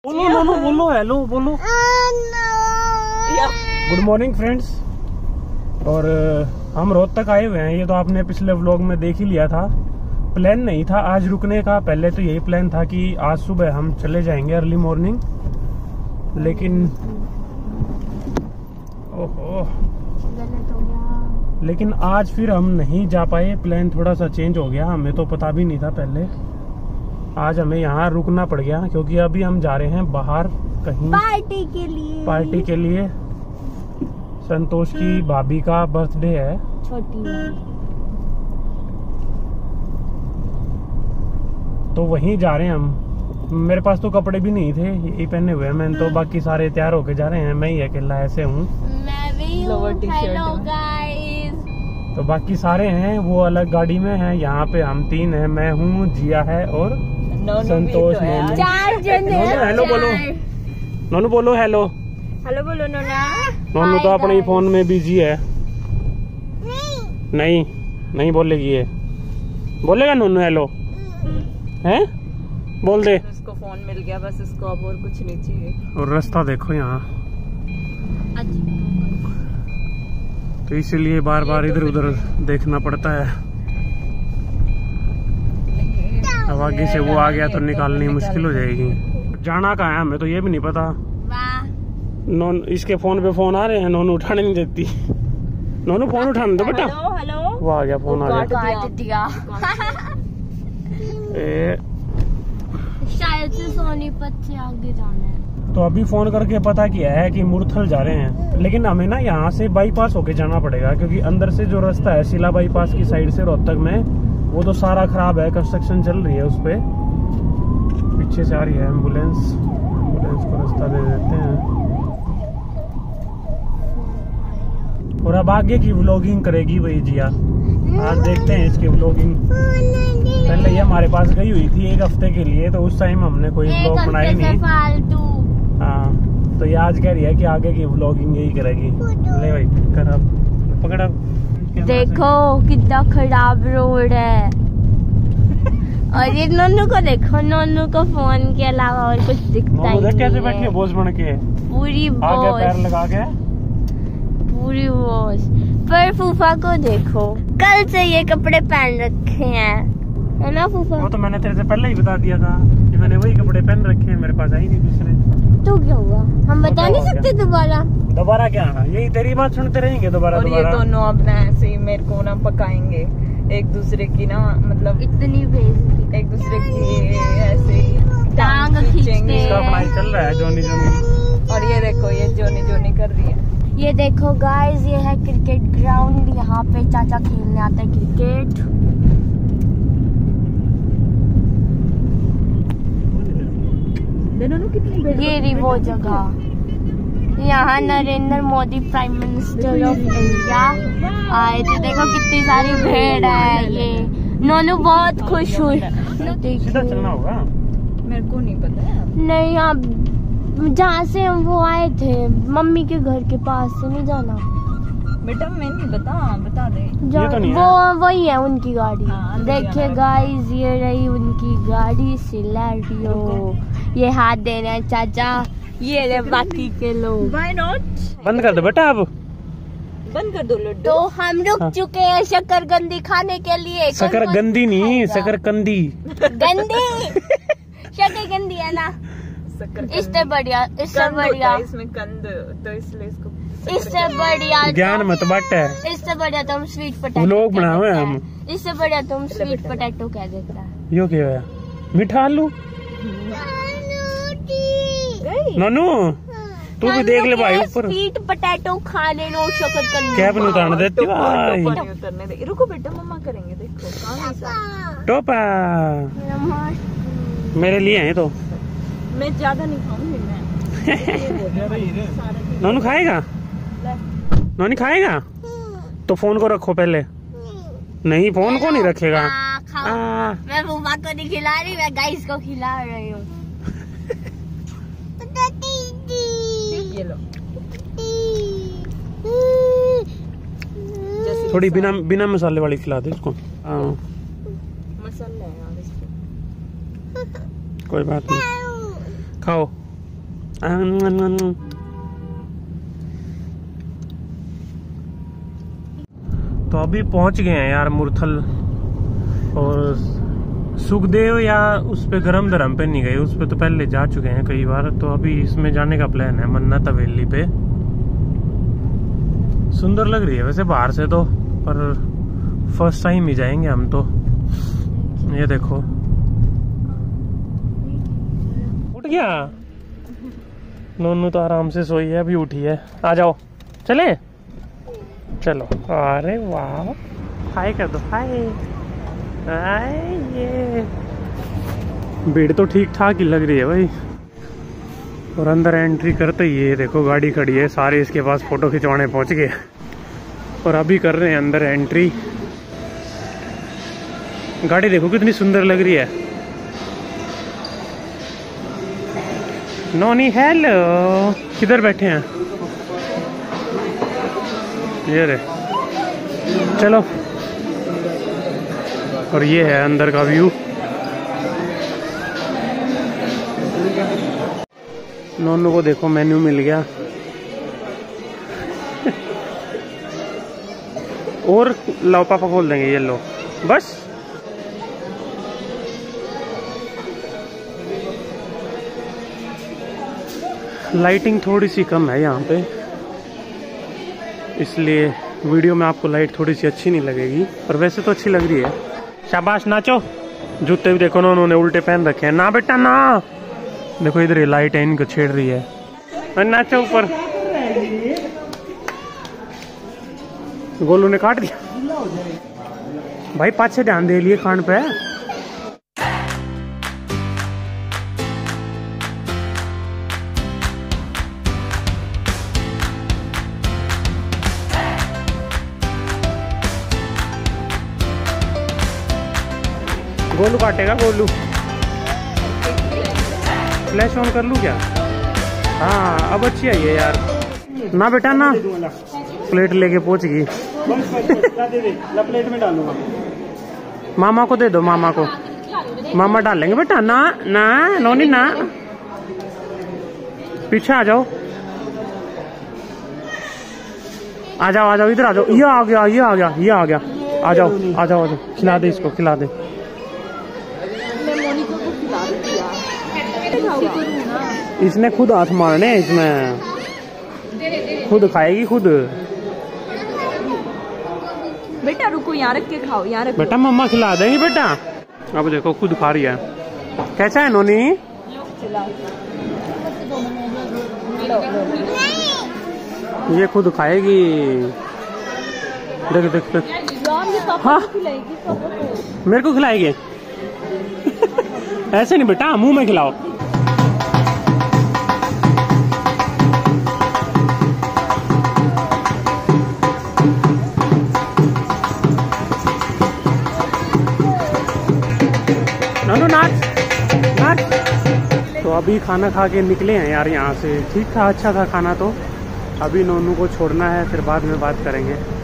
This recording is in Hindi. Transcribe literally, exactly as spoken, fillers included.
बोलो नो नो बोलो हेलो बोलो। Good morning friends. और हम रोहतक आए हुए हैं, ये तो आपने पिछले व्लॉग में देख ही लिया था। प्लान नहीं था आज रुकने का, पहले तो यही प्लान था कि आज सुबह हम चले जाएंगे अर्ली मॉर्निंग, लेकिन ओहो लेकिन आज फिर हम नहीं जा पाए। प्लान थोड़ा सा चेंज हो गया, हमें तो पता भी नहीं था पहले। आज हमें यहाँ रुकना पड़ गया क्योंकि अभी हम जा रहे हैं बाहर कहीं पार्टी के लिए। पार्टी के लिए संतोष की भाभी का बर्थडे है, छोटी तो वहीं जा रहे हैं हम। मेरे पास तो कपड़े भी नहीं थे, यही पहने हुए हैं मैंने तो। बाकी सारे तैयार होके जा रहे हैं, मैं ही अकेला ऐसे हूँ। मैं भी हूँ। Hello guys. तो बाकी सारे हैं वो अलग गाड़ी में हैं, यहाँ पे हम तीन हैं, मैं हूँ, जिया है और संतोष। चार जने। हेलो बोलो नोनू, बोलो हेलो हेलो बोलो नोना। नोनू तो अपने ही फोन में बिजी है। नहीं नहीं बोलेगी ये, बोलेगा नोनू हेलो हैं? बोल दे। उसको फोन मिल गया बस, इसको अब और कुछ नहीं चाहिए। और रास्ता देखो यहाँ, तो इसीलिए बार बार इधर उधर देखना पड़ता है। अब आगे से वो आ गया तो निकालनी मुश्किल हो जाएगी। जाना कहाँ है हमें तो ये भी नहीं पता। नोन इसके फोन पे फोन आ रहे हैं, नोनू उठाने नहीं देती। नोनू फोन उठाने दो बेटा। Hello hello. वो आ गया, फोन आ गया। काट दिया। ए, शायद से सोनीपत से आगे जाना है। तो अभी फोन करके पता किया है कि मुरथल जा रहे हैं, लेकिन हमें ना यहाँ से बाईपास होके जाना पड़ेगा क्योंकि अंदर से जो रास्ता है शिला बाईपास की साइड से रोहतक में, वो तो सारा खराब है, कंस्ट्रक्शन चल रही है उस पे। पीछे से आ रही है एम्बुलेंस, एम्बुलेंस को रास्ता दे देते हैं। और अब आगे की व्लॉगिंग करेगी वही जिया, आज देखते हैं इसकी व्लॉगिंग। पहले ये हमारे पास गई हुई थी एक हफ्ते के लिए, तो उस टाइम हमने कोई व्लॉग बनाया नहीं। हाँ, तो ये आज कह रही है कि आगे की व्लॉगिंग यही करेगी। ले भाई कर, अब पकड़। अब देखो कितना खराब रोड है। और ये नन्नू को देखो, नन्नू को फोन के अलावा और कुछ दिखता ही नहीं। कैसे बैठी है बोझ बन के, पूरी आगे बोझ, पैर लगा के पूरी बोझ। पर फूफा को देखो, कल से ये कपड़े पहन रखे हैं, है ना फूफा? वो तो मैंने तेरे से पहले ही बता दिया था कि मैंने वही कपड़े पहन रखे हैं, मेरे पास आई नहीं दूसरे। तो क्या हुआ, हम बता नहीं सकते दोबारा? दोबारा क्या, यही तेरी बात सुनते रहेंगे दोबारा। और ये दोनों अब ना ऐसे ही मेरे को ना पकाएंगे एक दूसरे की ना, मतलब इतनी बेइज्जती, एक दूसरे की ऐसे ही टांग खींचते इसका अपना ही चल रहा है जोनी जोनी। और ये देखो ये जोनी जोनी कर रही है। ये देखो गाइस, ये है क्रिकेट ग्राउंड, यहाँ पे चाचा खेलने आता है क्रिकेट। ये रही वो जगह, यहाँ Narendra Modi prime minister of India आए थे। देखो कितनी सारी भीड़ है। ये नोनू बहुत खुश हुई। सीधा चलना होगा, मेरे को नहीं पता है। नहीं, आप जहाँ से हम वो आए थे मम्मी के घर के पास से नहीं जाना बेटा, मैं नहीं बता बता दे। ये तो नहीं वो है। वही है उनकी गाड़ी। हाँ, देखिए गाइस, ये रही उनकी गाड़ी सिलेरियो। ये हाथ दे रहे हैं चाचा, ये रहे बाकी के लोग। Why not? बंद कर दो बेटा, अब बंद कर दो लड्डू। तो हम रुक हाँ। चुके हैं शकरकंदी खाने के लिए। शकर गंदी नहीं, शकरकंदी गंदी शकरकंदी है ना, इससे बढ़िया, इससे बढ़िया, इसमें कंद, तो इसलिए इसको इससे बढ़िया ज्ञान मत बाट है। इससे बढ़िया तुम स्वीट पोटैटो व्लॉग बनावे हम। इससे बढ़िया तुम स्वीट पोटैटो कह देता है। यो क्या है, मीठा आलू। ननू तू भी देख ले भाई ऊपर। स्वीट पोटैटो खाने लो, शकरकंदी कैब नहीं उतारने देती भाई। उतरने दे, रुको बेटा मम्मा करेंगे। देखो कहाँ है टोपा मेरे लिए है तो। मैं ज्यादा नहीं खाऊंगी मैं। नोनू खाएगा, नोनी खाएगा तो फोन को रखो पहले। नहीं फोन को नहीं रखेगा। आ, मैं फूफा को नहीं खिला रही, मैं गाइस को खिला रही हूँ। ये लो। थोड़ी बिना बिना मसाले वाली खिला दे इसको। मसाला है यार इसमें। कोई बात नहीं, खाओ। तो अभी पहुंच गए हैं यार मुरथल। और सुखदेव या उस पे गरम धरम पे नहीं गए, उस पे तो पहले जा चुके हैं कई बार। तो अभी इसमें जाने का प्लान है, मन्नत हवेली पे। सुंदर लग रही है वैसे बाहर से तो, पर फर्स्ट टाइम ही जाएंगे हम तो। ये देखो उठ गया नोनू तो आराम से सोई है, अभी उठी है। आ जाओ चले चलो। अरे वाह, हाय कर दो, हाय। ये भीड़ तो ठीक ठाक ही लग रही है भाई। और अंदर एंट्री करते ही ये देखो गाड़ी खड़ी है, सारे इसके पास फोटो खिंचवाने पहुंच गए। और अभी कर रहे हैं अंदर एंट्री। गाड़ी देखो कितनी सुंदर लग रही है। नोनी हेलो, किधर बैठे हैं? ये रे, चलो। और ये है अंदर का व्यू। नोनू को देखो मेन्यू मिल गया। और लो पापा खोल देंगे, ये लो बस। लाइटिंग थोड़ी सी कम है यहाँ पे, इसलिए वीडियो में आपको लाइट थोड़ी सी अच्छी नहीं लगेगी, पर वैसे तो अच्छी लग रही है। शाबाश नाचो। जूते भी देखो ना उन्होंने उल्टे पहन रखे हैं। ना बेटा ना, देखो इधर ये लाइट है इनको छेड़ रही है। नाचो ऊपर। गोलू ने काट दिया भाई, पाछे ध्यान दे लिए कान पे। गोलू काटेगा, गोलू। फ्लैश ऑन कर लूँ क्या? हाँ अब अच्छी आई है यार। ना बेटा ना, प्लेट लेके पहुंच गई। प्लेट में डालूंगा। मामा को दे दो, मामा को। मामा डालेंगे बेटा। ना ना नोनी ना, पीछे आ जाओ, आ जाओ आ जाओ, इधर आ जाओ। ये आ गया, ये आ गया, ये आ गया। आ जाओ आ जाओ आ जाओ, खिला दे इसको, खिला दे। इसने खुद हाथ मारने, इसमें खुद खाएगी खुद। बेटा रुको, यहाँ रख के खाओ, यहाँ रख। बेटा मम्मा खिला देंगी बेटा। अब देखो खुद खा रही है। कैसा है नोनी? ये खुद खाएगी। देख देख देख। हाँ मेरे को खिलाएगी। ऐसे नहीं बेटा, मुंह में खिलाओ। नोनू नाच नाच। तो अभी खाना खा के निकले हैं यार यहाँ से। ठीक था, अच्छा था खाना तो। अभी नोनू को छोड़ना है, फिर बाद में बात करेंगे।